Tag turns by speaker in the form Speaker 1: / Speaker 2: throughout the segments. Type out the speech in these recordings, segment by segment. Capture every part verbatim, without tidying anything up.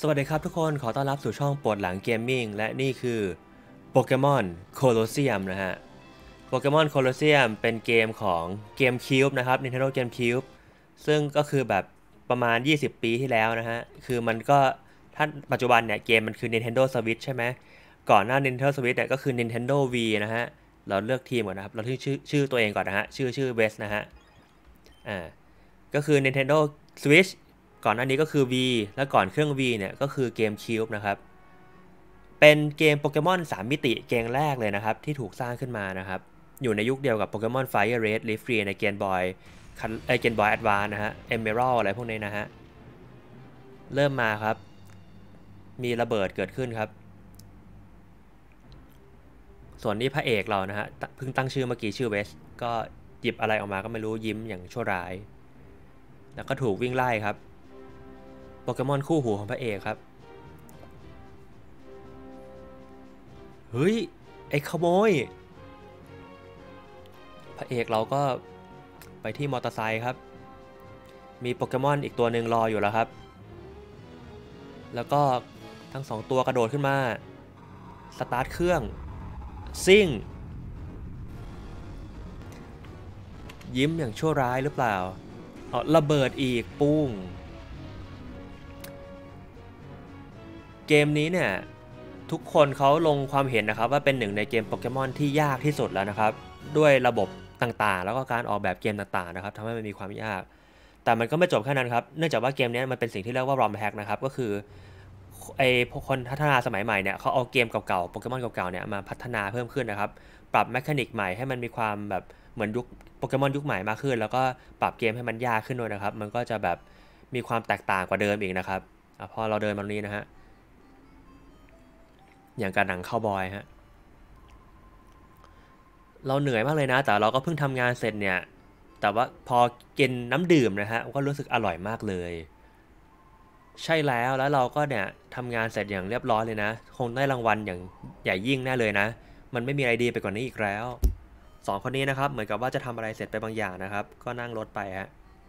Speaker 1: สวัสดีครับทุกคนขอต้อนรับสู่ช่องปวดหลังเกมมิ่งและนี่คือโปเกมอนโคลอสเซียมนะฮะโปเกมอนโคลอสเซียมเป็นเกมของเกมคิวบ์นะครับ Nintendo GameCube ซึ่งก็คือแบบประมาณยี่สิบปีที่แล้วนะฮะคือมันก็ถ้าปัจจุบันเนี่ยเกมมันคือ Nintendo Switch ใช่ไหมก่อนหน้า Nintendo Switch เนี่ยก็คือ Nintendo V นะฮะเราเลือกทีมก่อนนะครับเราชื่อชื่อตัวเองก่อนนะฮะชื่อชื่อเวสนะฮะอ่าก็คือ Nintendo Switch ก่อนหน้านี้ก็คือ V แล้วก่อนเครื่อง V เนี่ยก็คือเกม Cube นะครับเป็นเกมโปเกมอนสามมิติเกมแรกเลยนะครับที่ถูกสร้างขึ้นมานะครับอยู่ในยุคเดียวกับโปเกมอน Fire Red Leaf Green ในเกมบอยไอเกมบอยแอดวานซ์นะฮะ Emerald อะไรพวกนี้นะฮะเริ่มมาครับมีระเบิดเกิดขึ้นครับส่วนนี้พระเอกเรานะฮะเพิ่งตั้งชื่อเมื่อกี้ชื่อเวสก็หยิบอะไรออกมาก็ไม่รู้ยิ้มอย่างชั่วร้ายแล้วก็ถูกวิ่งไล่ครับโปเกมอนคู่หูของพระเอกครับเฮ้ยไอ้ขโมยพระเอกเราก็ไปที่มอเตอร์ไซค์ครับมีโปเกมอนอีกตัวหนึ่งรออยู่แล้วครับแล้วก็ทั้งสองตัวกระโดดขึ้นมาสตาร์ทเครื่องซิ่งยิ้มอย่างชั่วร้ายหรือเปล่าอ๋อระเบิดอีกปุ้งเกมนี้เนี่ยทุกคนเขาลงความเห็นนะครับว่าเป็นหนึ่งในเกมโปเกมอนที่ยากที่สุดแล้วนะครับด้วยระบบต่างๆแล้วก็การออกแบบเกมต่างๆนะครับทำให้มันมีความยากแต่มันก็ไม่จบแค่นั้นครับเนื่องจากว่าเกมนี้มันเป็นสิ่งที่เรียกว่า ROM hack นะครับก็คือไอคนพัฒนาสมัยใหม่เนี่ยเขาเอาเกมเก่าๆโปเกมอนเก่าๆเนี่ยมาพัฒนาเพิ่มขึ้นนะครับปรับแมคานิกใหม่ให้มันมีความแบบเหมือนยุคโปเกมอนยุคใหม่มากขึ้นแล้วก็ปรับเกมให้มันยากขึ้นด้วยนะครับมันก็จะแบบมีความแตกต่างกว่าเดิมอีกนะครับอพอเราเดินมาตรงนี้นะฮะอย่างกับหนังคาวบอยฮะเราเหนื่อยมากเลยนะแต่เราก็เพิ่งทำงานเสร็จเนี่ยแต่ว่าพอกินน้ำดื่มนะฮะก็รู้สึกอร่อยมากเลยใช่แล้วแล้วเราก็เนี่ยทำงานเสร็จอย่างเรียบร้อยเลยนะคงได้รางวัลอย่างใหญ่ยิ่งแน่เลยนะมันไม่มีอะไรดีไปกว่านี้อีกแล้วสองคนนี้นะครับเหมือนกับว่าจะทำอะไรเสร็จไปบางอย่างนะครับก็นั่งรถไปฮะ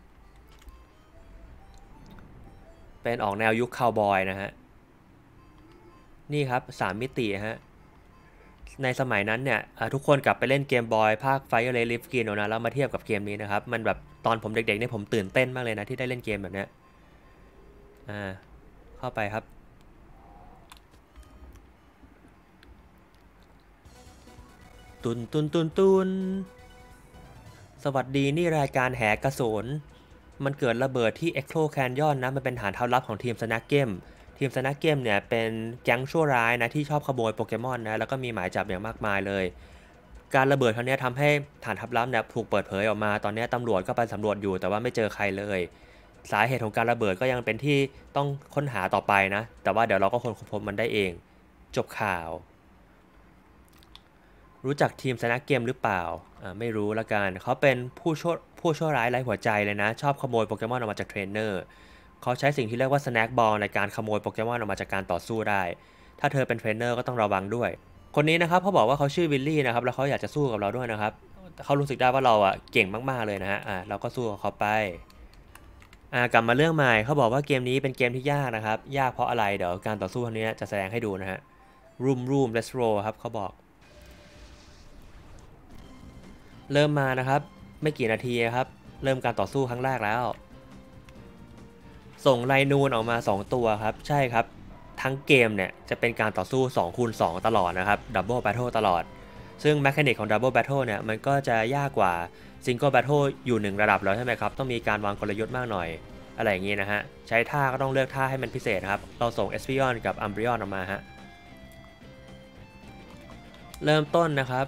Speaker 1: เป็นออกแนวยุคคาวบอยนะฮะนี่ครับสามมิติฮะ ในสมัยนั้นเนี่ยทุกคนกลับไปเล่นเกมบอยภาค Fire Red Leaf Green นะแล้วมาเทียบกับเกมนี้นะครับมันแบบตอนผมเด็กๆเนี่ยผมตื่นเต้นมากเลยนะที่ได้เล่นเกมแบบเนี้ยอ่าเข้าไปครับตุนตุนตุนตุนสวัสดีนี่รายการแหกกระสุนมันเกิดระเบิดที่ Echo Canyon นะมันเป็นฐานทัพลับของทีม Snap Game ทีม Snap Game เนี่ยเป็นแก๊งชั่วร้ายนะที่ชอบขโมยโปเกมอนนะแล้วก็มีหมายจับอย่างมากมายเลย การระเบิดครั้งนี้ทำให้ฐานทัพลับเนี่ยถูกเปิดเผยออกมาตอนนี้ตำรวจก็ไปสำรวจอยู่แต่ว่าไม่เจอใครเลยสาเหตุของการระเบิดก็ยังเป็นที่ต้องค้นหาต่อไปนะแต่ว่าเดี๋ยวเราก็ค้นพบมันได้เองจบข่าวรู้จักทีมสแน็คเกมหรือเปล่าอ่าไม่รู้ละกันเขาเป็นผู้ชั่วผู้ชั่วร้ายไร้หัวใจเลยนะชอบขโมยโปเกมอนออกมาจากเทรนเนอร์เขาใช้สิ่งที่เรียกว่าสแน็คบอลในการขโมยโปเกมอนออกมาจากการต่อสู้ได้ถ้าเธอเป็นเทรนเนอร์ก็ต้องระวังด้วย คนนี้นะครับเขาบอกว่าเขาชื่อวิลลี่นะครับแล้วเขาอยากจะสู้กับเราด้วยนะครับเขารู้สึกได้ว่าเราอ่ะเก่งมากๆเลยนะฮะอ่าเราก็สู้กับเขาไปอ่ากลับมาเรื่องใหม่เขาบอกว่าเกมนี้เป็นเกมที่ยากนะครับยากเพราะอะไรเดี๋ยวการต่อสู้ครั้งนี้จะแสดงให้ดูนะฮะ room room let's roll ครับเขาบอกเริ่มมานะครับไม่กี่นาทีครับเริ่มการต่อสู้ครั้งแรกแล้วส่งไลนูนออกมาสองตัวครับใช่ครับทั้งเกมเนี่ยจะเป็นการต่อสู้สองคูณสองตลอดนะครับดับเบิลแบทเทิลตลอดซึ่งแมคานิกของ Double Battle เนี่ยมันก็จะยากกว่า Single Battle อยู่หนึ่งระดับแล้วใช่ไหมครับต้องมีการวางกลยุทธ์มากหน่อยอะไรอย่างนี้นะฮะใช้ท่าก็ต้องเลือกท่าให้มันพิเศษครับเราส่ง Espeon กับ Umbreon ออกมาฮะเริ่มต้นนะครับ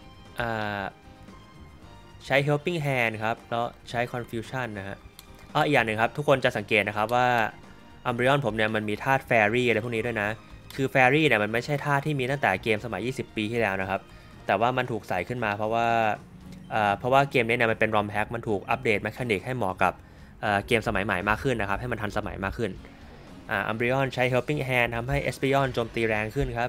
Speaker 1: ใช้ Helping Hand ครับแล้วใช้ Confusion นะฮะอ๋ออีกอย่างหนึ่งครับทุกคนจะสังเกตนะครับว่า Umbreon ผมเนี่ยมันมีธาตุ Fairy อะไรพวกนี้ด้วยนะคือ Fairy เนี่ยมันไม่ใช่ธาตุที่มีตั้งแต่เกมสมัยยี่สิบปีที่แล้วนะครับแต่ว่ามันถูกใส่ขึ้นมาเพราะว่าเพราะว่าเกมนี้เนี่ยมันเป็น ROM hack มันถูกอัปเดตแมคานิกให้เหมาะกับเกมสมัยใหม่มากขึ้นนะครับให้มันทันสมัยมากขึ้นอ่า Umbreon ใช้ Helping Hand ทำให้ Espeon โจมตีแรงขึ้นครับ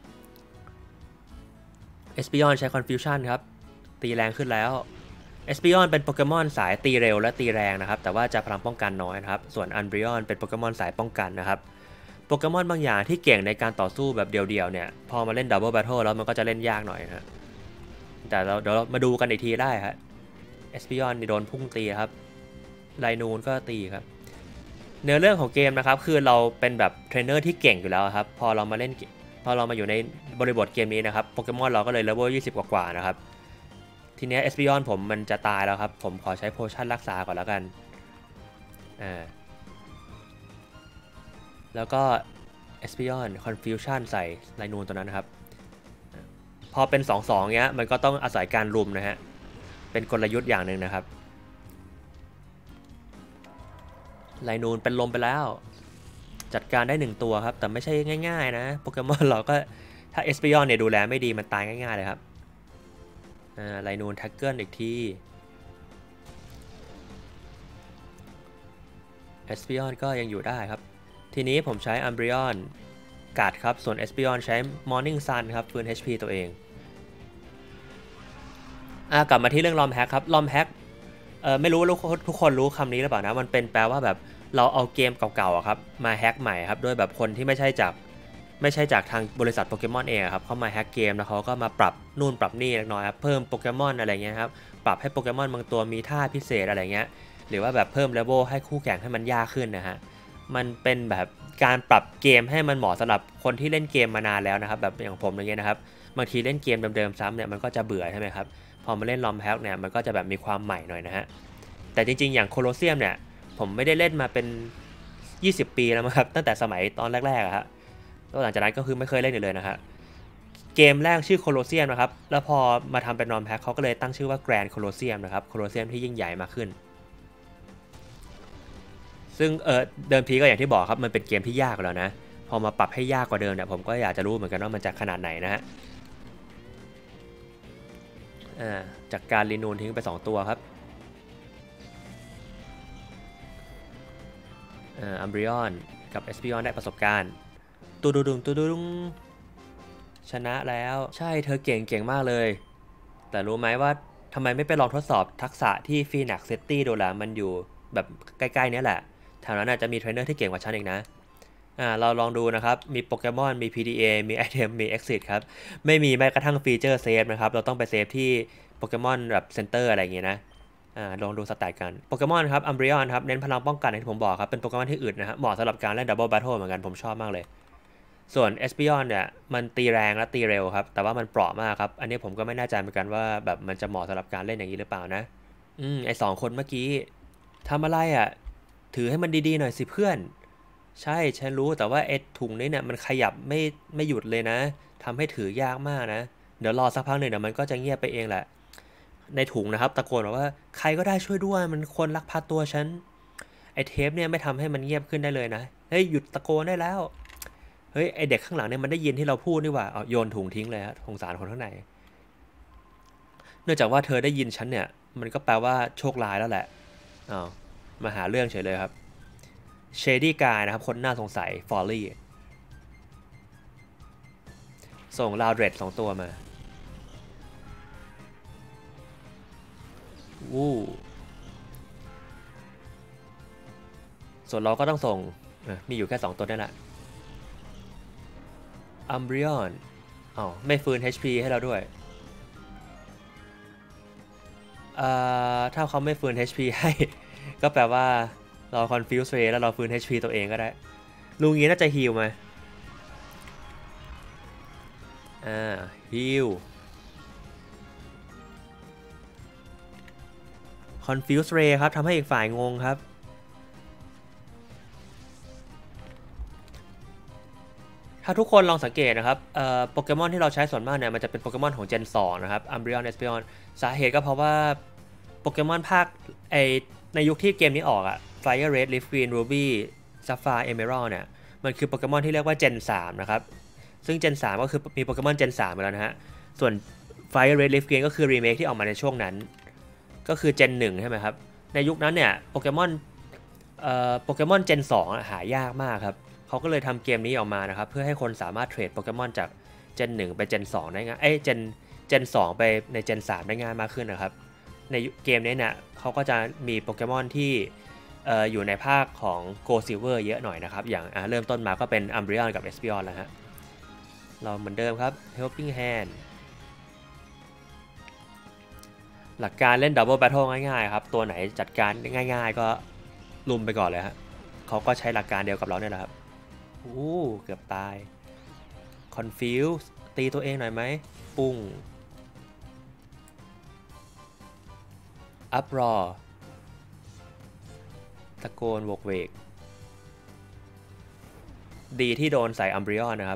Speaker 1: Espeon ใช้ Confusion ครับตีแรงขึ้นแล้ว Espeon เป็นโปเกมอนสายตีเร็วและตีแรงนะครับแต่ว่าจะพลังป้องกันน้อยนะครับส่วน Umbreon เป็นโปเกมอนสายป้องกันนะครับโปเกมอนบางอย่างที่เก่งในการต่อสู้แบบเดียวๆเนี่ยพอมาเล่นดับเบิลแบทเทิลแล้วมันก็จะเล่นยากหน่อยฮะแต่เราเดี๋ยวเรามาดูกันอีกทีได้ครับเอสปิออนนี่โดนพุ่งตีครับไลนูนก็ตีครับเนื้อเรื่องของเกมนะครับคือเราเป็นแบบเทรนเนอร์ที่เก่งอยู่แล้วครับพอเรามาเล่นพอเรามาอยู่ในบริบทเกมนี้นะครับโปเกมอนเราก็เลยเลเวลยี่สิบกว่าๆนะครับทีนี้เอสปิออนผมมันจะตายแล้วครับผมขอใช้โพชั่นรักษาก่อนแล้วกันอ่าแล้วก็ เอส พี ออน Confusion ใส่ไลนูนตัวนั้นนะครับพอเป็น สองสอง เงี้ยมันก็ต้องอาศัยการรุมนะฮะเป็นกลยุทธ์อย่างหนึ่งนะครับไลนูนเป็นลมไปแล้วจัดการได้หนึ่งตัวครับแต่ไม่ใช่ง่ายๆนะโปเกมอนเราก็ถ้า เอส พี ออน เนี่ยดูแลไม่ดีมันตายง่ายๆเลยครับอ่าไลนูนแท็กเกิลอีกทีเอส พี ออน ก็ยังอยู่ได้ครับทีนี้ผมใช้อัมบริออนกัดครับส่วน เอส พี ออน ใช้ Morning Sun ครับฟื้น เอช พี ตัวเองอ่ากลับมาที่เรื่องลอมแฮกครับลอมแฮกเออไม่รู้ทุกคนรู้คำนี้หรือเปล่านะมันเป็นแปลว่าแบบเราเอาเกมเก่าๆครับมาแฮกใหม่ครับด้วยแบบคนที่ไม่ใช่จากไม่ใช่จากทางบริษัทโปเกมอนเองครับเขามาแฮกเกมแล้วเขาก็มาปรับนู่นปรับนี่เล็กน้อยครับเพิ่มโปเกมอนอะไรเงี้ยครับปรับให้โปเกมอนบางตัวมีท่าพิเศษอะไรเงี้ยหรือว่าแบบเพิ่มเลเวลให้คู่แข่งให้มันยากขึ้นนะฮะมันเป็นแบบการปรับเกมให้มันเหมาะสำหรับคนที่เล่นเกมมานานแล้วนะครับแบบอย่างผมอย่างเงี้ยนะครับบางทีเล่นเกมเดิมๆซ้ำเนี่ยมันก็จะเบื่อใช่ไหมครับพอมาเล่นลอมแฮกเนี่ยมันก็จะแบบมีความใหม่หน่อยนะฮะแต่จริงๆอย่างโคโลเซียมเนี่ยผมไม่ได้เล่นมาเป็นยี่สิบปีแล้วครับตั้งแต่สมัยตอนแรกๆอะฮะแล้วหลังจากนั้นก็คือไม่เคยเล่นเลยนะครับเกมแรกชื่อโคโลเซียมนะครับแล้วพอมาทำเป็นลอมแฮกเขาก็เลยตั้งชื่อว่าแกรนด์โคโลเซียมนะครับโคโลเซียมที่ยิ่งใหญ่มากขึ้นซึ่งเออเดิมทีก็อย่างที่บอกครับมันเป็นเกมที่ยากแล้วนะพอมาปรับให้ยากกว่าเดิมเนี่ยผมก็อยากจะรู้เหมือนกันว่ามันจะขนาดไหนนะฮะจากการรีนูนทิ้งไปสองตัวครับอัมบริออนกับเอสปิออนได้ประสบการณ์ตูดูดุงตูดูดุงชนะแล้วใช่เธอเก่งเก่งมากเลยแต่รู้ไหมว่าทำไมไม่ไปลองทดสอบทักษะที่ฟีนักเซตตี้ดูล่ะมันอยู่แบบใกล้ๆนี้แหละแถวนั้นอาจจะมีเทรนเนอร์ที่เก่งกว่าฉันเองนะอ่าเราลองดูนะครับมีโปเกมอนมี พี ดี เอ มีไอเทมมี Exit ครับไม่มีแม้กระทั่งฟีเจอร์เซฟนะครับเราต้องไปเซฟที่โปเกมอนแบบเซ็นเตอร์อะไรอย่างเงี้ยนะอ่าลองดูสแตทกันโปเกมอนครับอัมบริออนครับเน้นพลังป้องกันอย่างที่ผมบอกครับเป็นโปเกมอนที่อึดนะฮะเหมาะสำหรับการเล่นดับเบิลแบทเทิลเหมือนกันผมชอบมากเลยส่วนเอสปิออนเนี่ยมันตีแรงและตีเร็วครับแต่ว่ามันเปราะมากครับอันนี้ผมก็ไม่แน่ใจเหมือนกันว่าแบบมันจะเหมาะสำหรับการเล่นอย่างนี้หรือเปล่านะอืมไอสองคนเมื่อกี้ทำอะไรอ่ะถือให้มันดีๆหน่อยสิเพื่อนใช่ฉันรู้แต่ว่าไอถุงนี้เนี่ยมันขยับไม่ไม่หยุดเลยนะทำให้ถือยากมากนะเดี๋ยวรอสักพักหนึ่งเดี๋ยวมันก็จะเงียบไปเองแหละในถุงนะครับตะโกนบอกว่าใครก็ได้ช่วยด้วยมันคนลักพาตัวฉันไอเทปเนี่ยไม่ทำให้มันเงียบขึ้นได้เลยนะเฮ้ยหยุดตะโกนได้แล้วเฮ้ยไอเด็กข้างหลังเนี่ยมันได้ยินที่เราพูดนี่หว่าเอาโยนถุงทิ้งเลยฮะสงสารคนข้างในเนื่องจากว่าเธอได้ยินฉันเนี่ยมันก็แปลว่าโชคร้ายแล้วแหละอ้าวมาหาเรื่องเฉยเลยครับเชดี้กายนะครับคนน่าสงสัยฟอลลี่ส่งลาวเดรดสองตัวมาวู้ส่วนเราก็ต้องส่งมีอยู่แค่สองตัวนั่นแหละอัมบริออนอ๋อไม่ฟื้น เอช พี ให้เราด้วยถ้าเขาไม่ฟื้น เอช พี ให้ก็แปลว่าเรา confuse ray แล้วเราฟื้น เอช พี ตัวเองก็ได้ลุงงี้น่าจะฮีลไหมอ่าฮีล confuse ray ครับทำให้อีกฝ่ายงงครับถ้าทุกคนลองสังเกตนะครับโปเกมอนที่เราใช้ส่วนมากเนี่ยมันจะเป็นโปเกมอนของ Gen สองนะครับ Umbreon Espeon สาเหตุก็เพราะว่าโปเกมอนภาคไอในยุคที่เกมนี้ออกอะ Fire Red Leaf Green Ruby Sapphire Emerald เนี่ยมันคือโปเกมอนที่เรียกว่า Gen สามนะครับซึ่ง Gen สามก็คือมีโปเกมอน Gen สามมาแล้วนะฮะส่วน Fire Red Leaf Green ก็คือรีเมคที่ออกมาในช่วงนั้นก็คือ Gen หนึ่งใช่ไหมครับในยุคนั้นเนี่ยโปเกมอนเอ่อโปเกมอน Gen สองหายากมากครับเขาก็เลยทำเกมนี้ออกมานะครับเพื่อให้คนสามารถเทรดโปเกมอนจาก Gen หนึ่งไป Gen สองได้ง่ายเอ้ย Gen Gen สองไปใน Gen สามได้ง่ายมากขึ้นนะครับในเกมนี้เนี่ยเขาก็จะมีโปเกมอนที่เอ่ออยู่ในภาคของ Gold Silver เยอะหน่อยนะครับอย่างเริ่มต้นมาก็เป็น Umbreon กับ Espeon แล้วฮะเราเหมือนเดิมครับ Helping Hand หลักการเล่น Double Battle ง่ายๆครับตัวไหนจัดการง่ายๆก็ลุมไปก่อนเลยฮะเขาก็ใช้หลักการเดียวกับเราเนี่ยแหละครับอู้เกือบตาย Confuse ตีตัวเองหน่อยไหมปุ้ง Uproar ตะโกนโวกเวกดีที่โดนใส่ Umbreon นะครับ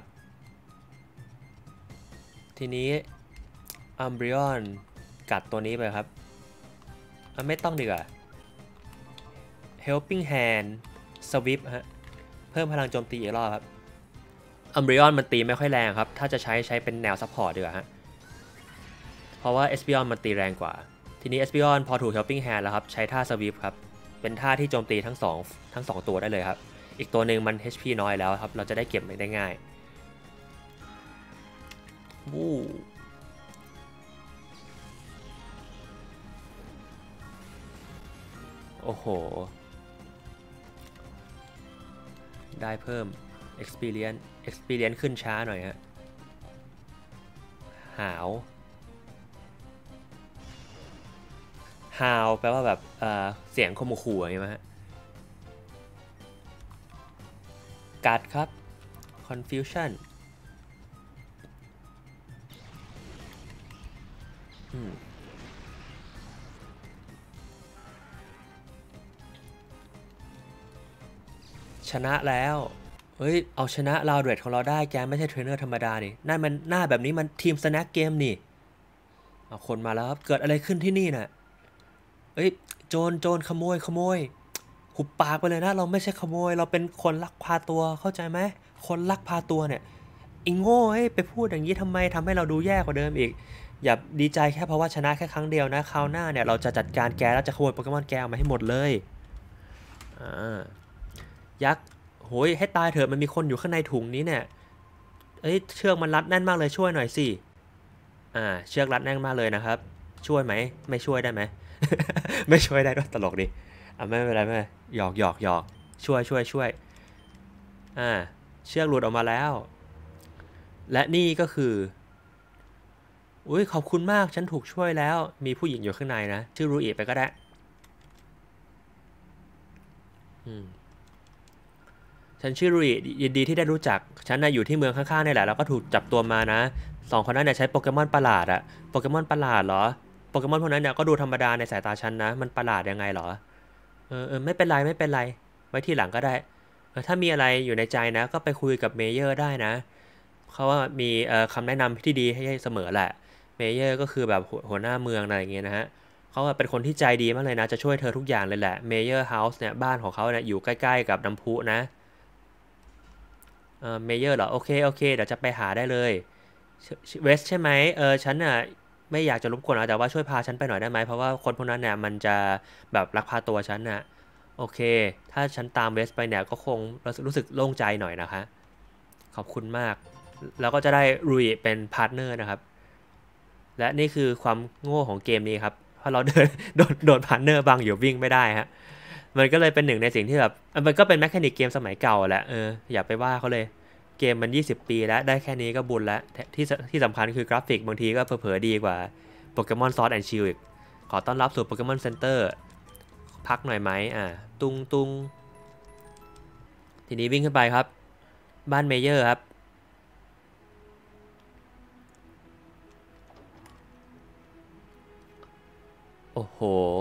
Speaker 1: ทีนี้Umbreon กัดตัวนี้ไปครับไม่ต้องดีกว่า Helping Hand Swift ฮะเพิ่มพลังโจมตีอีกรอบครับ Umbreon มันตีไม่ค่อยแรงครับถ้าจะใช้ใช้เป็นแนวซัพพอร์ตดีกว่าฮะเพราะว่า Espeon มันตีแรงกว่าทีนี้ Espeon พอถูก Helping Hand แล้วครับใช้ท่า Swift ครับเป็นท่าที่โจมตีทั้งสองทั้งสองตัวได้เลยครับอีกตัวหนึ่งมัน เอช พี น้อยแล้วครับเราจะได้เก็บมันได้ง่ายวู้โอ้โหได้เพิ่ม experience experience ขึ้นช้าหน่อยฮะหาวฮาวแปลว่าแบบเอ่อเสียงขมุขู่อย่างงี้มั้ยฮะกัดครับ confusion อืมชนะแล้วเฮ้ยเอาชนะลาวเดรดของเราได้แกไม่ใช่เทรนเนอร์ธรรมดานี่นั่นมันหน้าแบบนี้มันทีมสแน็คเกมนี่เอาคนมาแล้วครับเกิดอะไรขึ้นที่นี่น่ะเอ้ยโจรโจรขโมยขโมยหุบปากไปเลยนะเราไม่ใช่ขโมยเราเป็นคนลักพาตัวเข้าใจไหมคนลักพาตัวเนี่ยอิงโง่เฮ้ยไปพูดอย่างนี้ทำไมทำให้เราดูแย่กว่าเดิมอีกอย่าดีใจแค่เพราะว่าชนะแค่ครั้งเดียวนะคราวหน้าเนี่ยเราจะจัดการแกแล้วจะขโมยโปเกมอนแกมาให้หมดเลยอ่ายักษ์โหยให้ตายเถอะมันมีคนอยู่ข้างในถุงนี้เนี่ยเอ้ยเชือกมันรัดแน่นมากเลยช่วยหน่อยสิอ่าเชือกรัดแน่นมากเลยนะครับช่วยไหมไม่ช่วยได้ไหม ไม่ช่วยได้ด้วยตลกดิอ่ะไม่เป็นไรไม่หยอกหยอกหยอกช่วยช่วยช่วยอ่าเชือกหลุดออกมาแล้วและนี่ก็คืออุ้ยขอบคุณมากฉันถูกช่วยแล้วมีผู้หญิงอยู่ข้างในนะชื่อรูอิไปก็ได้อืมฉันชื่อรูอิยินดีที่ได้รู้จักฉันน่ะอยู่ที่เมืองข้างๆนี่แหละแล้วก็ถูกจับตัวมานะสองคนนั้นเนี่ยใช้โปเกมอนประหลาดอะโปเกมอนประหลาดเหรอโปเกมอนพวกนั้นเนี่ยก็ดูธรรมดาในสายตาฉันนะมันประหลาดยังไงเหรอเออเออไม่เป็นไรไม่เป็นไรไว้ที่หลังก็ได้เออถ้ามีอะไรอยู่ในใจนะก็ไปคุยกับเมเยอร์ได้นะเขาว่ามีเอ่อคำแนะนำที่ดีให้เสมอแหละเมเยอร์ก็คือแบบหัวหน้าเมืองอะไรอย่างเงี้ยนะฮะเขาเป็นคนที่ใจดีมากเลยนะจะช่วยเธอทุกอย่างเลยแหละเมเยอร์เฮาส์เนี่ยบ้านของเขาเนี่ยอยู่ใกล้ๆกับน้ำพุนะเออเมเยอร์เหรอโอเคโอเคเดี๋ยวจะไปหาได้เลยเวสใช่ไหมเออฉันน่ะไม่อยากจะรบกวนนะแต่ว่าช่วยพาฉันไปหน่อยได้ไหมเพราะว่าคนพวกนั้นเนี่ยมันจะแบบลักพาตัวฉันน่ะโอเคถ้าฉันตามเวสไปเนี่ยก็คงรู้สึกโล่งใจหน่อยนะคะขอบคุณมากแล้วก็จะได้รุยเป็นพาร์ทเนอร์นะครับและนี่คือความโง่ของเกมนี้ครับเพราะเราเดินโดนโดนพาร์ทเนอร์บังอยู่วิ่งไม่ได้ฮะมันก็เลยเป็นหนึ่งในสิ่งที่แบบมันก็เป็นแมคานิกเกมสมัยเก่าแหละเอออย่าไปว่าเขาเลยเกมมันยี่สิบปีแล้วได้แค่นี้ก็บุญแล้วที่ที่สำคัญคือกราฟิกบางทีก็เผลอๆดีกว่าโปเกมอนซอร์ดแอนด์ชิลด์อีกขอต้อนรับสู่โปเกมอนเซ็นเตอร์พักหน่อยไหมอ่าตุงตุงทีนี้วิ่งขึ้นไปครับบ้านเมเยอร์ครับโอ้โห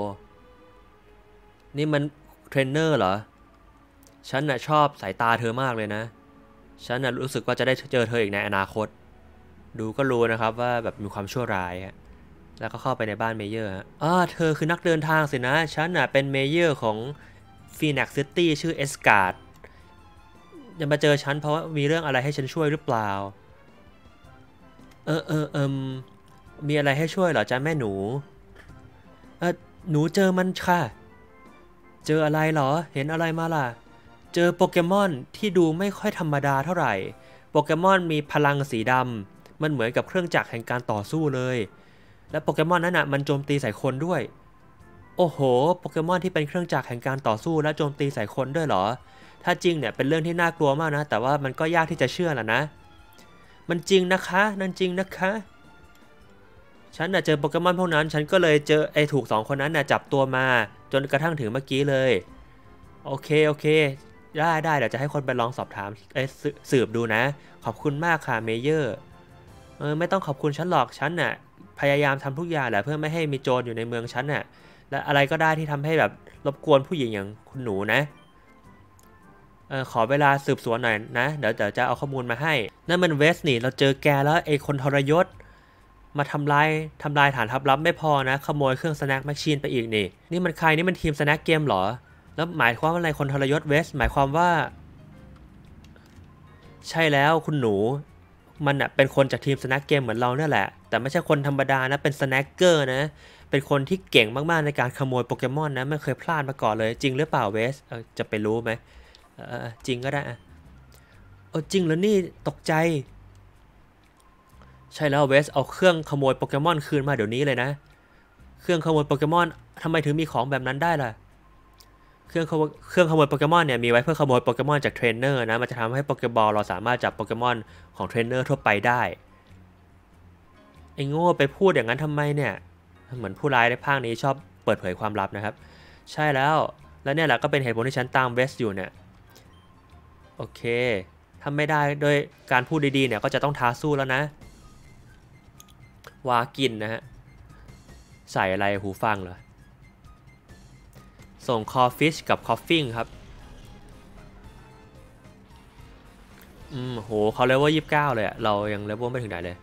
Speaker 1: นี่มันเทรนเนอร์เหรอฉันน่ะชอบสายตาเธอมากเลยนะฉันน่ะรู้สึกว่าจะได้เจอเธออีกในอนาคตดูก็รู้นะครับว่าแบบมีความชั่วร้ายฮะแล้วก็เข้าไปในบ้านเมเยอร์ฮะอ่าเธอคือนักเดินทางสินะฉันน่ะเป็นเมเยอร์ของฟีนักซิตี้ชื่อเอสการ์ดจะมาเจอฉันเพราะว่ามีเรื่องอะไรให้ฉันช่วยหรือเปล่าเออเออเอมมีอะไรให้ช่วยเหรอจ๊ะแม่หนูเออหนูเจอมันค่ะเจออะไรเหรอเห็นอะไรมาล่ะเจอโปเกมอนที่ดูไม่ค่อยธรรมดาเท่าไหร่โปเกมอนมีพลังสีดำมันเหมือนกับเครื่องจักรแห่งการต่อสู้เลยและโปเกมอนนั้นอ่ะมันโจมตีใส่คนด้วยโอ้โหโปเกมอนที่เป็นเครื่องจักรแห่งการต่อสู้และโจมตีใส่คนด้วยเหรอถ้าจริงเนี่ยเป็นเรื่องที่น่ากลัวมากนะแต่ว่ามันก็ยากที่จะเชื่อแหละนะมันจริงนะคะนั่นจริงนะคะฉันน่ะเจอโปเกมอนพวกนั้นฉันก็เลยเจอไอ้ถูกสองคนนั้นน่ะจับตัวมาจนกระทั่งถึงเมื่อกี้เลยโอเคโอเคได้ได้เดี๋ยวจะให้คนไปลองสอบถามไอ้สืบดูนะขอบคุณมากค่ะเมเยอร์เออไม่ต้องขอบคุณฉันหรอกฉันน่ะพยายามทำทุกอย่างแหละเพื่อไม่ให้มีโจรอยู่ในเมืองฉันน่ะและอะไรก็ได้ที่ทำให้แบบรบกวนผู้หญิงอย่างคุณหนูนะเออขอเวลาสืบสวนหน่อยนะเดี๋ยวเดี๋ยวจะเอาข้อมูลมาให้นั่นมันเวสนี่เราเจอแกแล้วไอ้คนทรยศมาทำลายทำลายฐานทัพลับไม่พอนะขโมยเครื่องสแน็คแมชชีนไปอีกนี่นี่มันใครนี่มันทีมสแน็คเกมเหรอแล้วหมายความว่าอะไรคนทรยศเวสหมายความว่าใช่แล้วคุณหนูมันอ่ะเป็นคนจากทีมสแน็คเกมเหมือนเราเนี่ยแหละแต่ไม่ใช่คนธรรมดานะเป็นสแน็คเกอร์นะเป็นคนที่เก่งมากๆในการขโมยโปเกมอนนะไม่เคยพลาดมาก่อนเลยจริงหรือเปล่าเวสเออจะไปรู้ไหมเออจริงก็ได้อะเออจริงแล้วนี่ตกใจใช่แล้วเวสเอาเครื่องขโมยโปเกมอนคืนมาเดี๋ยวนี้เลยนะเครื่องขโมยโปเกมอนทำไมถึงมีของแบบนั้นได้ล่ะเครื่องขโมยเครื่องขโมยโปเกมอนเนี่ยมีไว้เพื่อขโมยโปเกมอนจากเทรนเนอร์นะมันจะทำให้โปเกบอลเราสามารถจับโปเกมอนของเทรนเนอร์ทั่วไปได้ไอ้โง่ไปพูดอย่างนั้นทำไมเนี่ยเหมือนผู้ร้ายในภาคนี้ชอบเปิดเผยความลับนะครับใช่แล้วและเนี่ยแหละก็เป็นเหตุผลที่ฉันตามเวสอยู่เนี่ยโอเคทำไม่ได้โดยการพูดดีๆเนี่ยก็จะต้องท้าสู้แล้วนะวากินนะฮะใส่อะไรหูฟังเหรอส่งคอฟิชกับคอฟฟิงครับอืมโหเขาเลเวลยี่สิบเก้าเลยอะเรายังเลเวลไม่ถึงไหนเลย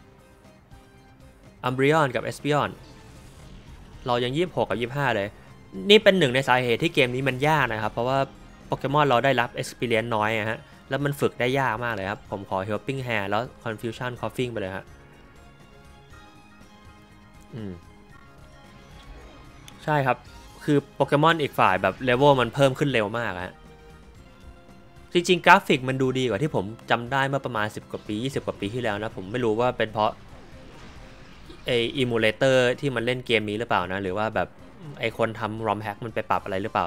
Speaker 1: อัมบริออนกับเอสปิออนเรายังยี่สิบหกกับยี่สิบห้าเลยนี่เป็นหนึ่งในสาเหตุที่เกมนี้มันยากนะครับเพราะว่าโปเกมอนเราได้รับ experience น้อยอะฮะแล้วมันฝึกได้ยากมากเลยครับผมขอ helping hand แล้ว confusion coughing ไปเลยฮะอืมใช่ครับคือโปเกมอนอีกฝ่ายแบบเลเวลมันเพิ่มขึ้นเร็วมากฮะจริงๆกราฟิกมันดูดีกว่าที่ผมจำได้เมื่อประมาณสิบกว่าปียี่สิบกว่าปีที่แล้วนะผมไม่รู้ว่าเป็นเพราะไออิมูเลเตอร์ที่มันเล่นเกมนี้หรือเปล่านะหรือว่าแบบไอคนทำรอมแฮกมันไปปรับอะไรหรือเปล่า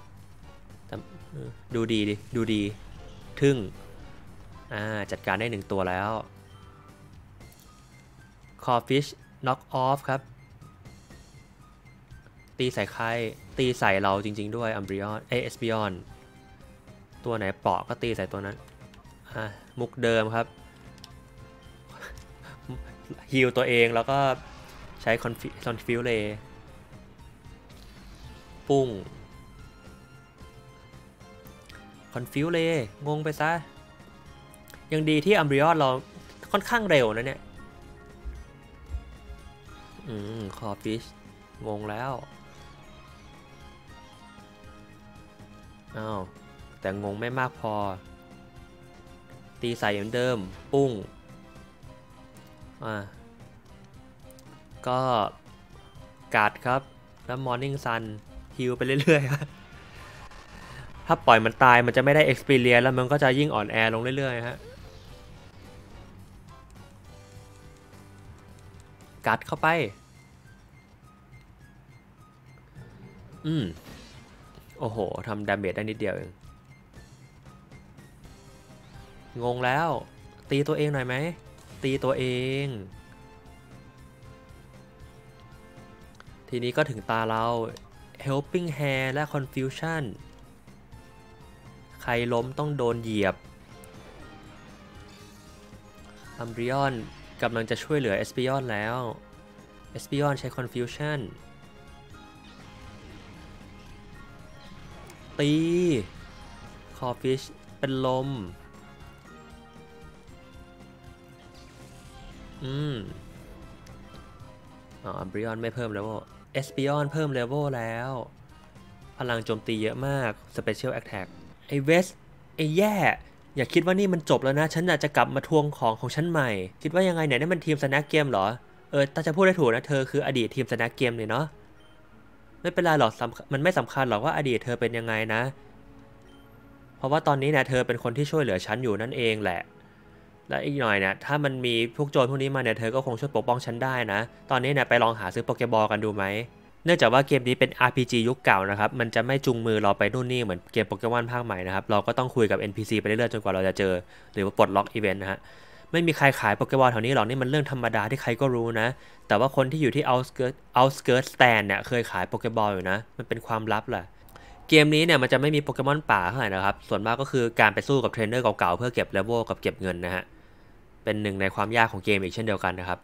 Speaker 1: ดูดีดิดูดีทึ่งอ่าจัดการได้หนึ่งตัวแล้วคอฟิชน็อกออฟครับตีใส่ใครตีใส่เราจริงๆด้วยอัมบริออนเอเอสปิออนตัวไหนเปราะก็ตีใส่ตัวนั้นอ่ามุกเดิมครับฮีลตัวเองแล้วก็ใช้คอนฟิคอนฟิวเลปุ้งคอนฟิวเลงงไปซะยังดีที่อัมบริออนเราค่อนข้างเร็วนะเนี่ยอืมคอฟิชงงแล้วอ้าวแต่งงไม่มากพอตีใส่เหมือนเดิมปุ้งอ่าก็กัดครับแล้วมอร์นิ่งซันฮิลไปเรื่อยๆถ้าปล่อยมันตายมันจะไม่ได้ experience แล้วมันก็จะยิ่งอ่อนแอลงเรื่อยๆฮะกัดเข้าไปอืมโอ้โหทำดาเมจได้นิดเดียวเองงงแล้วตีตัวเองหน่อยไหมตีตัวเองทีนี้ก็ถึงตาเรา helping hand และ confusion ใครล้มต้องโดนเหยียบอัมบริออนกำลังจะช่วยเหลือเอสปิออนแล้วเอสปิออนใช้ confusion ตีคอฟิชเป็นลมอืมอ๋ออัมบริออนไม่เพิ่มเลเวลเอสปิออนเพิ่มเลเวลแล้วพลังโจมตีเยอะมาก Special Attack ไอเวสไอแย่อย่าคิดว่านี่มันจบแล้วนะฉันอาจจะกลับมาทวงของของฉันใหม่คิดว่ายังไงเนี่ยนี่มันทีมสแน็คเกมเหรอเออถ้าจะพูดได้ถูกนะเธอคืออดีตทีมสแน็คเกมเนี่ยเนาะไม่เป็นไรหรอกมันไม่สำคัญหรอกว่าอดีตเธอเป็นยังไงนะเพราะว่าตอนนี้เนี่ยเธอเป็นคนที่ช่วยเหลือฉันอยู่นั่นเองแหละและอีกหน่อยเนี่ยถ้ามันมีพวกโจรพวกนี้มาเนี่ยเธอก็คงช่วยปกป้องฉันได้นะตอนนี้เนี่ยไปลองหาซื้อโปเกบอลกันดูไหมเนื่องจากว่าเกมนี้เป็น อาร์ พี จี ยุคเก่านะครับมันจะไม่จูงมือเราไปนู่นนี่เหมือนเกมโปเกมอนภาคใหม่นะครับเราก็ต้องคุยกับ เอ็น พี ซี ไปเรื่อยๆจนกว่าเราจะเจอหรือว่าปลดล็อกอีเวนต์นะฮะไม่มีใครขายโปเกมอนแถวนี้หรอกนี่มันเรื่องธรรมดาที่ใครก็รู้นะแต่ว่าคนที่อยู่ที่ outskirt outskirt stand เนี่ยเคยขายโปเกบอลอยู่นะมันเป็นความลับแหละเกมนี้เนี่ยมันจะไม่มีโปเกมอนป่าเท่าไหร่นะครับส่วนมากก็คือการไปสู้กับเทรนเนอร์เก่าๆเพื่อเก็บเลเวลกับเก็บเงินนะฮะเป็นหนึ่งในความยากของเกมอีกเช่นเดียวกันนะครับ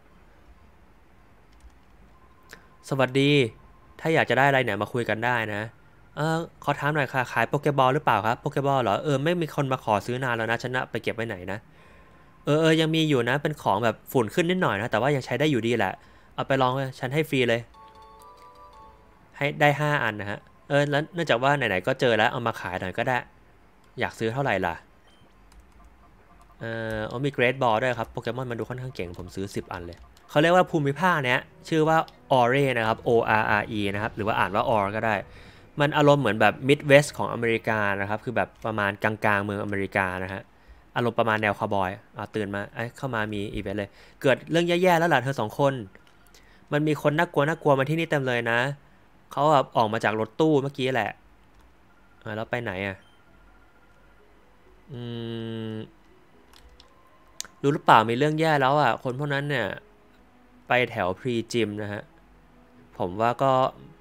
Speaker 1: สวัสดีถ้าอยากจะได้อะไรเนี่ยมาคุยกันได้นะเออขอถามหน่อยค่ะขายโปเกบอลหรือเปล่าครับโปเกบอลเหรอเออไม่มีคนมาขอซื้อนานแล้วนะฉันนะไปเก็บไว้ไหนนะเออเออยังมีอยู่นะเป็นของแบบฝุ่นขึ้นนิดหน่อยนะแต่ว่ายังใช้ได้อยู่ดีแหละเอาไปลองเลยฉันให้ฟรีเลยให้ได้ห้าอันนะฮะเออแล้วเนื่องจากว่าไหนๆก็เจอแล้วเอามาขายหน่อยก็ได้อยากซื้อเท่าไหร่ล่ะเออเอามีเกรดบอลด้วยครับโปเกมอนมันดูค่อนข้างเก่งผมซื้อสิบอันเลยเขาเรียกว่าภูมิภาคเนี้ยชื่อว่าออเรนะครับ O R R E นะครับหรือว่าอ่านว่าออร์ก็ได้มันอารมณ์เหมือนแบบมิดเวสต์ของอเมริกานะครับคือแบบประมาณกลางๆเมืองอเมริกานะฮะอารมณ์ประมาณแนวคาวบอยอ่าตื่นมาไอ้เข้ามามีอีเวนต์เลยเกิดเรื่องแย่ๆแล้วล่ะเธอสองคนมันมีคนน่ากลัวน่ากลัวมาที่นี่เต็มเลยนะเขาแบบออกมาจากรถตู้เมื่อกี้แหละอ่าแล้วไปไหนอ่ะอืมรู้หรือเปล่ามีเรื่องแย่แล้วอ่ะคนพวกนั้นเนี่ยไปแถวพรีจิมนะฮะผมว่าก็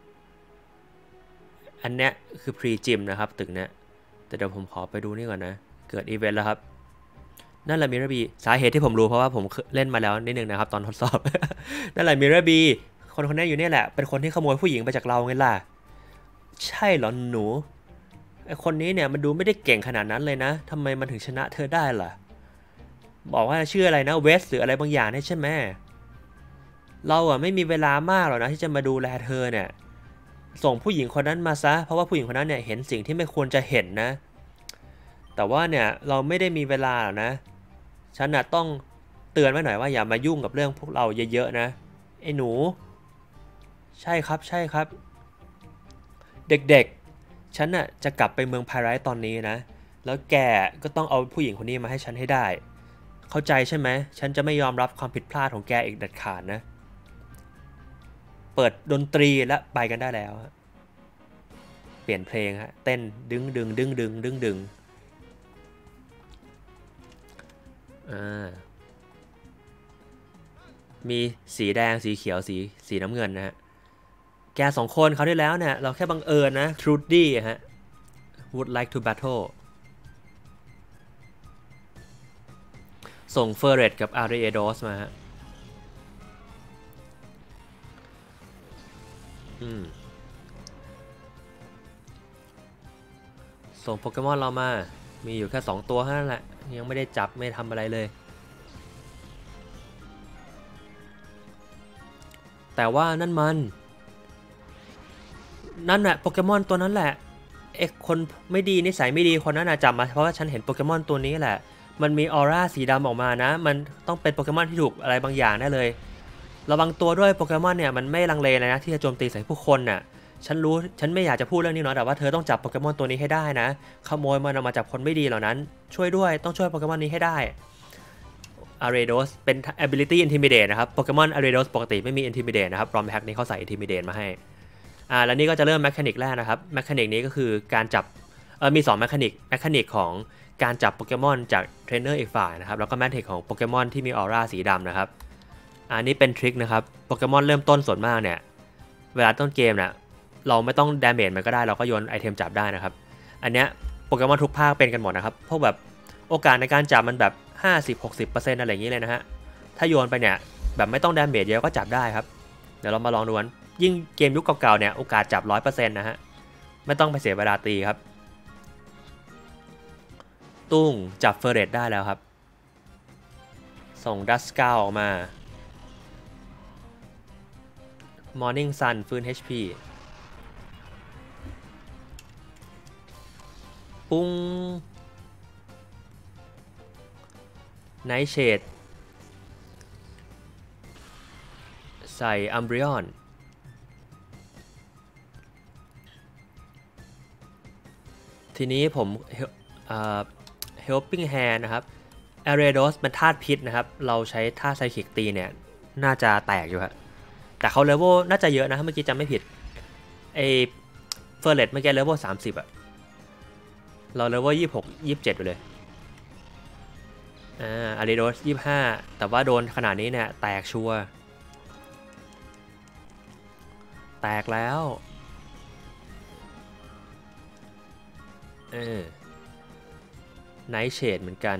Speaker 1: อันเนี้ยคือพรีจิมนะครับตึกเนี้ยแต่เดี๋ยวผมขอไปดูนี่ก่อนนะเกิดอีเวนต์แล้วครับนั่นแหละมิราบีสาเหตุที่ผมรู้เพราะว่าผมเล่นมาแล้วนิดนึงนะครับตอนทดสอบ นั่นแหละมิราบีคนคนนี้อยู่นี่แหละเป็นคนที่ขโมยผู้หญิงไปจากเราไงล่ะใช่เหรอหนูไอคนนี้เนี่ยมันดูไม่ได้เก่งขนาดนั้นเลยนะทำไมมันถึงชนะเธอได้ล่ะบอกว่าชื่ออะไรนะเวสหรืออะไรบางอย่างนี่ใช่ไหมเราอ่ะไม่มีเวลามากหรอกนะที่จะมาดูแลเธอเนี่ยส่งผู้หญิงคนนั้นมาซะเพราะว่าผู้หญิงคนนั้นเนี่ยเห็นสิ่งที่ไม่ควรจะเห็นนะแต่ว่าเนี่ยเราไม่ได้มีเวลาหรอกนะฉันน่ะต้องเตือนไว้หน่อยว่าอย่ามายุ่งกับเรื่องพวกเราเยอะๆนะไอ้หนูใช่ครับใช่ครับเด็กๆฉันน่ะจะกลับไปเมืองพาราไซตอนนี้นะแล้วแกก็ต้องเอาผู้หญิงคนนี้มาให้ฉันให้ได้เข้าใจใช่ไหมฉันจะไม่ยอมรับความผิดพลาดของแกอีกเด็ดขาดนะเปิดดนตรีและไปกันได้แล้วเปลี่ยนเพลงฮะเต้นดึงดึงดึงดึงดึงดึงอ่ามีสีแดงสีเขียวสีสีน้ำเงินนะฮะแกสองคนเขาได้แล้วเนี่ยเราแค่บังเอิญนะทรูดี้ฮะ would like to battle ส่งเฟอร์เรตกับอารีเอโดสมาฮะอืมส่งโปเกมอนเรามามีอยู่แค่สองตัวเท่านั้นแหละยังไม่ได้จับไม่ทำอะไรเลยแต่ว่านั่นมันนั่นแหละโปเกมอนตัวนั้นแหละเอ็กคนไม่ดีนิสัยไม่ดีคนนั้นน่ะจับมาเพราะว่าฉันเห็นโปเกมอนตัวนี้แหละมันมีออร่าสีดำออกมานะมันต้องเป็นโปเกมอนที่ถูกอะไรบางอย่างแน่เลยระวังตัวด้วยโปเกมอนเนี่ยมันไม่ลังเลเลยนะที่จะโจมตีใส่ผู้คนน่ะฉันรู้ฉันไม่อยากจะพูดเรื่องนี้เนาะแต่ว่าเธอต้องจับโปเกมอนตัวนี้ให้ได้นะขโมยมันออกมาจากคนไม่ดีเหล่านั้นช่วยด้วยต้องช่วยโปเกมอนนี้ให้ได้อารีโดสเป็น ability intimidate นะครับโปเกมอนอารีโดสปกติไม่มี intimidate นะครับรอมแพ็กนี้เขาใส่ intimidate มาให้อ่าแล้วนี่ก็จะเริ่มแมคานิกแรกนะครับแมคานิกนี้ก็คือการจับเออมีสองแมคานิกแมคานิกของการจับโปเกมอนจากเทรนเนอร์อีกฝ่ายนะครับแล้วก็แมคานิกของโปเกมอนที่มีออร่าสีดำนะครับอันนี้เป็นทริคนะครับโปเกมอนเริ่มต้นส่วนมากเนี่ยเวลาต้นเกมเนี่ยเราไม่ต้องดาเมจมันก็ได้เราก็โยนไอเทมจับได้นะครับอันเนี้ยโปเกมอนทุกภาคเป็นกันหมดนะครับพวกแบบโอกาสในการจับมันแบบ ห้าสิบถึงหกสิบเปอร์เซ็นต์ อะไรอย่างนี้เลยนะฮะถ้าโยนไปเนี่ยแบบไม่ต้องดาเมจเยอะก็จับได้ครับเดี๋ยวเรามาลองดูกันยิ่งเกมยุคเก่าๆเนี่ยโอกาสจับ ร้อยเปอร์เซ็นต์ นะฮะไม่ต้องไปเสียเวลาตีครับตุ้งจับเฟอร์เรตได้แล้วครับส่งดัสกาออกมา Morning Sun ฟื้น เอช พี ปุ้ง Night Shade ใส่อัมบริออนทีนี้ผมเอ่อ helping hand นะครับ Ariados เป็นธาตุพิษนะครับเราใช้ธาตุไซคิกตีเนี่ยน่าจะแตกอยู่ครับแต่เขาเลเวลน่าจะเยอะนะเมื่อกี้จำไม่ผิดไอเฟอร์เรตเมื่อกี้เลเวลสามสิบอะเราเลเวลยี่สิบหกยี่สิบเจ็ดไปเลยอ่าอาริโดสยี่สิบห้าแต่ว่าโดนขนาดนี้เนี่ยแตกชัวร์แตกแล้วเออไนท์เชดเหมือนกัน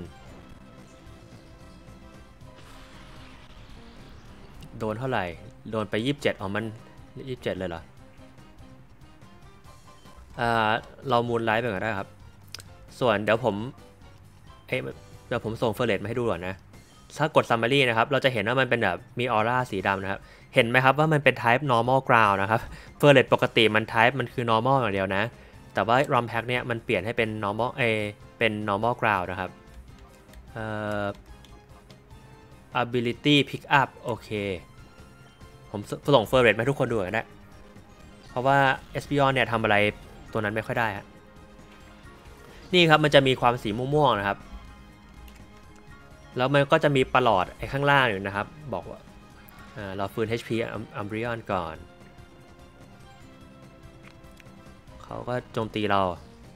Speaker 1: โดนเท่าไหร่โดนไปยี่สิบเจ็ดอ๋อมันยี่สิบเจ็ดเลยเหรออ่าเรามูนไลท์ไปก่อนได้ครับส่วนเดี๋ยวผมเอ้ยเดี๋ยวผมส่งเฟอร์เรตมาให้ดูก่อนนะถ้ากด Summary นะครับเราจะเห็นว่ามันเป็นแบบมีออร่าสีดำนะครับเห็นไหมครับว่ามันเป็น type normal ground นะครับเฟอร์เรตปกติมัน type มันคือ normal อย่างเดียวนะแต่ว่า ROM pack เนี่ยมันเปลี่ยนให้เป็น normal เอเป็น normal ground นะครับเอ่อ ability pick up โอเคผมส่งเฟอร์เรตมาให้ทุกคนดูกันได้เพราะว่า เอส พี โอ เนี่ยทำอะไรตัวนั้นไม่ค่อยได้ฮะนี่ครับมันจะมีความสีม่วงๆนะครับแล้วมันก็จะมีประหลอดไอ้ข้างล่างอยู่นะครับบอกว่าเราฟื้น เอช พี อัมบริออนก่อนเขาก็โจมตีเรา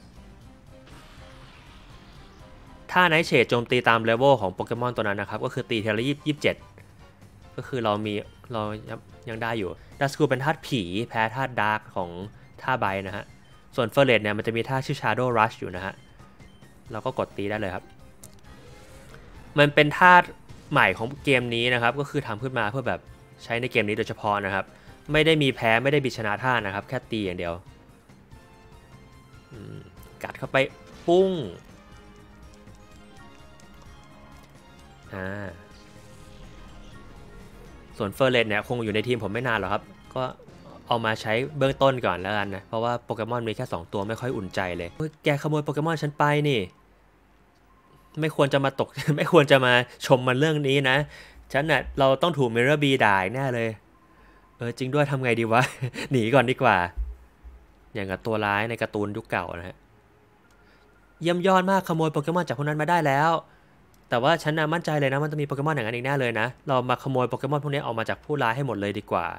Speaker 1: ถ้าไนท์เชดโจมตีตามเลเวลของโปเกมอนตัวนั้นนะครับก็คือตีเทเลยี่สิบเจ็ดก็คือเรามีเรายังได้อยู่ดัสกูเป็นธาตุผีแพ้ธาตุดาร์กของท่าใบนะฮะส่วนเฟอร์เรตเนี่ยมันจะมีท่าชื่อ Shadow Rush อยู่นะฮะเราก็กดตีได้เลยครับมันเป็นธาตุใหม่ของเกมนี้นะครับก็คือทำขึ้นมาเพื่อแบบใช้ในเกมนี้โดยเฉพาะนะครับไม่ได้มีแพ้ไม่ได้บิชนะท่านะครับแค่ตีอย่างเดียวกัดเข้าไปปุ้งอ่าส่วนเฟอร์เรตเนี่ยคงอยู่ในทีมผมไม่นานหรอกครับก็เอามาใช้เบื้องต้นก่อนแล้วกันนะเพราะว่าโปเกมอนมีแค่สองตัวไม่ค่อยอุ่นใจเลยแกขโมยโปเกมอนฉันไปนี่ไม่ควรจะมาตก ไม่ควรจะมาชมมันเรื่องนี้นะฉันน่ะเราต้องถูกมิเรอร์บีด่าแน่เลยเออจริงด้วยทำไงดีวะ หนีก่อนดีกว่าอย่างกับตัวร้ายในการ์ตูนยุคเก่านะฮะเยี่ยมยอดมากขโมยโปเกมอนจากพวกนั้นมาได้แล้วแต่ว่าฉันน่ะมั่นใจเลยนะมันจะมีโปเกมอนอย่างนั้นอีกแน่เลยนะเรามาขโมยโปเกมอนพวกนี้ออกมาจากผู้ร้ายให้หมดเลยดีกว่า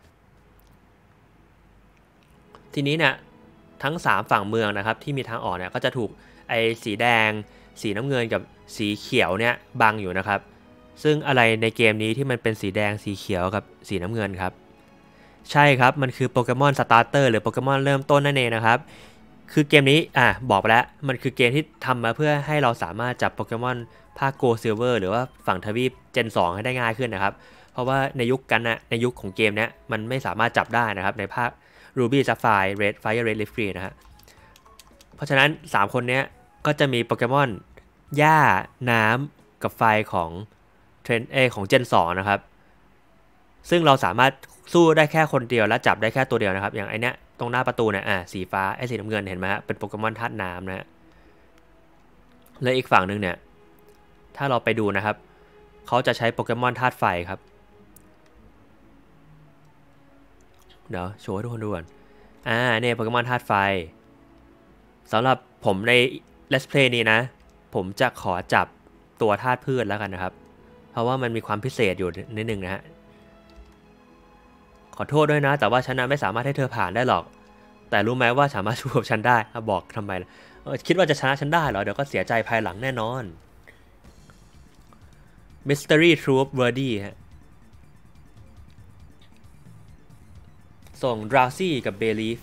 Speaker 1: ทีนี้เนี่ยทั้งสามฝั่งเมืองนะครับที่มีทางออกเนี่ยก็จะถูกไอ้สีแดงสีน้ำเงินกับสีเขียวเนี่ยบังอยู่นะครับซึ่งอะไรในเกมนี้ที่มันเป็นสีแดงสีเขียวกับสีน้ำเงินครับใช่ครับมันคือโปเกมอนสตาร์เตอร์หรือโปเกมอนเริ่มต้นนั่นเองนะครับคือเกมนี้อ่ะบอกไปแล้วมันคือเกมที่ทำมาเพื่อให้เราสามารถจับโปเกมอนภาคโกลซิลเวอร์หรือว่าฝั่งทวีปเจนสองให้ได้ง่ายขึ้นนะครับเพราะว่าในยุคกันนะในยุคของเกมนี้มันไม่สามารถจับได้นะครับในภาค Ruby Sapphire Red Fire Red Leaf Green นะฮะเพราะฉะนั้นสามคนนี้ก็จะมีโปเกมอนหญ้าน้ำกับไฟของเทรนเอของเจนสองนะครับซึ่งเราสามารถสู้ได้แค่คนเดียวและจับได้แค่ตัวเดียวนะครับอย่างไอเนี้ยตรงหน้าประตูเนี่ยอ่าสีฟ้าไอสีน้ำเงินเห็นไหมฮะเป็นโปเกมอนธาตุน้ำนะฮะและอีกฝั่งหนึ่งเนี่ยถ้าเราไปดูนะครับเขาจะใช้โปเกมอนธาตุไฟครับเดี๋ยวโชว์ให้ทุกคนดูก่อนอ่าเนี่ยโปเกมอนธาตุไฟสำหรับผมใน Let's Play นี้นะผมจะขอจับตัวธาตุพืชแล้วกันนะครับเพราะว่ามันมีความพิเศษอยู่นิดนึงนะฮะขอโทษด้วยนะแต่ว่าฉันไม่สามารถให้เธอผ่านได้หรอกแต่รู้ไหมว่าสามารถสู้กับฉันได้บอกทำไมคิดว่าจะชนะฉันได้เหรอเดี๋ยวก็เสียใจภายหลังแน่นอน Mystery Troop Wordy ฮะส่ง Drowsy กับ Belief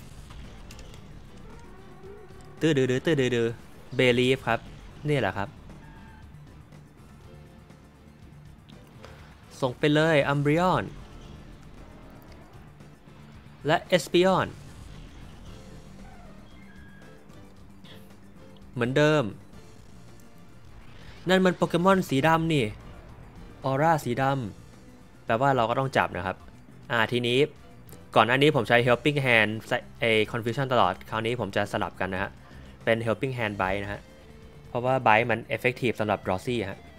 Speaker 1: ตื้อดื้อตื้อดื้อ Belief ครับนี่แหละครับส่งไปเลย Umbreon และ Espeon เหมือนเดิมนั่นมันโปเกมอนสีดำนี่ออร่าสีดำแปลว่าเราก็ต้องจับนะครับอ่าทีนี้ก่อนหน้านี้ผมใช้ Helping Hand ไอ Confusion ตลอดคราวนี้ผมจะสลับกันนะฮะเป็น Helping Hand Bite นะฮะเพราะว่า Bite มัน Effective สำหรับ Drowsy ฮะ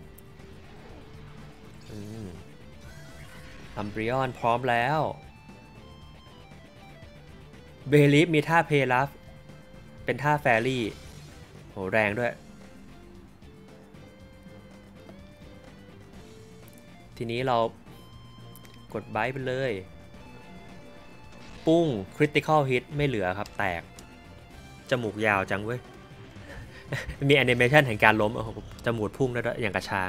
Speaker 1: อัมบริออนพร้อมแล้วเบลิฟมีท่าเพลัฟเป็นท่าแฟรี่โหแรงด้วยทีนี้เรากดไบท์ไปเลยปุ้ง Critical Hit ไม่เหลือครับแตกจมูกยาวจังเว้ย มีแอนิเมชันแห่งการล้มจมูกพุ่งแล้วอย่างกระช้าง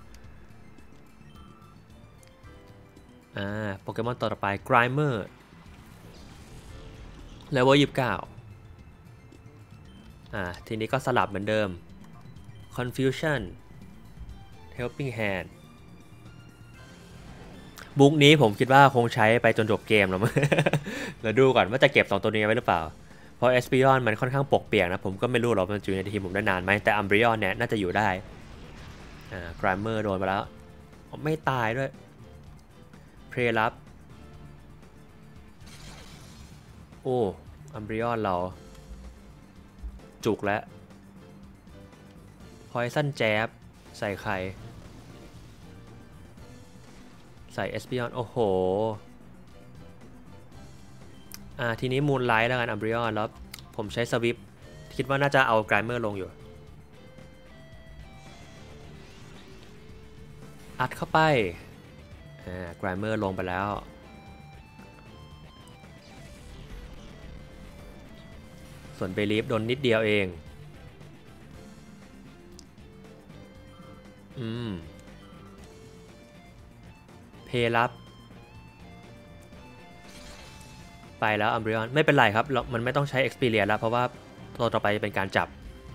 Speaker 1: อ่าโปเกมอนต่อไป Grimer เลเวลยี่สิบเก้าอ่าทีนี้ก็สลับเหมือนเดิม Confusion Helping Hand บุ๊กนี้ผมคิดว่าคงใช้ไปจนจบเกมแล้วมั้ง เดี๋ยวดูก่อนว่าจะเก็บสองตัวนี้ไว้หรือเปล่าเพราะ Espeon มันค่อนข้างปกเปียกนะผมก็ไม่รู้หรอกมันอยู่ในทีมผมได้นานไหมแต่ Umbreon เนี่ยน่าจะอยู่ได้อ่า Grimer โดนไปแล้วไม่ตายด้วยเพลรับโอ้อัมบริออนเราจุกแล้วพอยซันแจ๊บใส่ใครใส่เอสปิออนโอ้โหอ่าทีนี้มูนไลท์แล้วกันอัมบริออนแล้วผมใช้สวิปคิดว่าน่าจะเอาไกรเมอร์ลงอยู่อัดเข้าไปอ่าไกรเมอร์ลงไปแล้วส่วนเบลีฟโดนนิดเดียวเองอืมเพรับไปแล้วอัมบริออนไม่เป็นไรครับมันไม่ต้องใช้ Experience แล้วเพราะว่าตัวต่อไปเป็นการจับ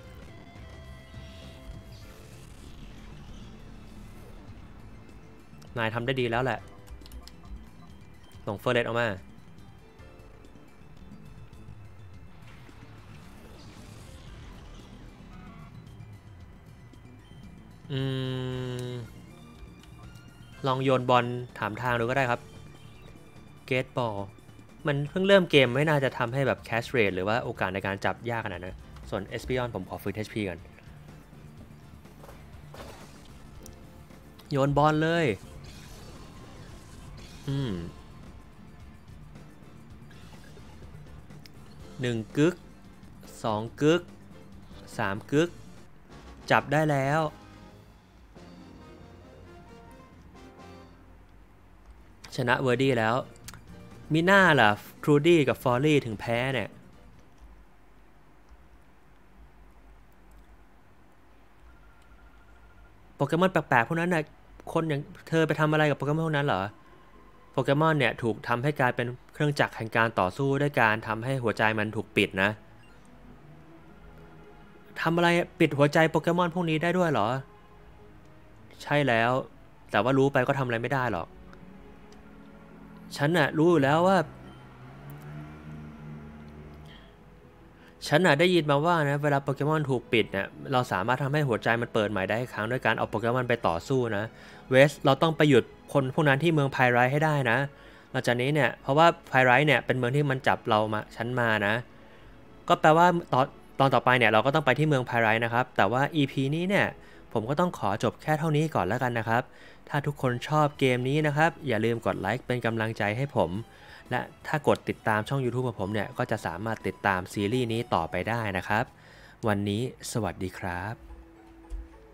Speaker 1: นายทำได้ดีแล้วแหละส่งเฟอร์เรสออกมาอืมลองโยนบอลถามทางดูก็ได้ครับเกตบอลมันเพิ่งเริ่มเกมไม่น่าจะทำให้แบบแคชเรทหรือว่าโอกาสในการจับยากขนาดนั้นส่วนเอสปิออนผมขอฟื้น เอช พี กันโยนบอลเลยอืมหนึ่งกึกสองกึกสามกึกจับได้แล้วชนะเวอร์ดี้แล้วมีหน้าล่ะทรูดี้กับฟอร์รี่ถึงแพ้เนี่ยโปเกมอนแปลกๆพวกนั้นน่ะคนอย่างเธอไปทำอะไรกับโปเกมอนพวกนั้นเหรอโปเกมอนเนี่ยถูกทำให้กลายเป็นเครื่องจักรแห่งการต่อสู้ด้วยการทำให้หัวใจมันถูกปิดนะทำอะไรปิดหัวใจโปเกมอนพวกนี้ได้ด้วยเหรอใช่แล้วแต่ว่ารู้ไปก็ทำอะไรไม่ได้หรอกฉันน่ะรู้อยู่แล้วว่าฉันน่ะได้ยินมาว่านะเวลาโปเกมอนถูกปิดเนี่ยเราสามารถทำให้หัวใจมันเปิดใหม่ได้อีกครั้งด้วยการเอาโปเกมอนไปต่อสู้นะเวสเราต้องไปหยุดคนพวกนั้นที่เมืองไพไรท์ให้ได้นะหลังจากนี้เนี่ยเพราะว่าไพไรท์เนี่ยเป็นเมืองที่มันจับเรามาฉันมานะก็แปลว่าตอนตอนต่อไปเนี่ยเราก็ต้องไปที่เมืองไพไรท์นะครับแต่ว่า อี พี นี้เนี่ยผมก็ต้องขอจบแค่เท่านี้ก่อนแล้วกันนะครับถ้าทุกคนชอบเกมนี้นะครับอย่าลืมกดไลค์เป็นกำลังใจให้ผมและถ้ากดติดตามช่อง YouTube ของผมเนี่ยก็จะสามารถติดตามซีรีส์นี้ต่อไปได้นะครับวันนี้สวัสดีครับ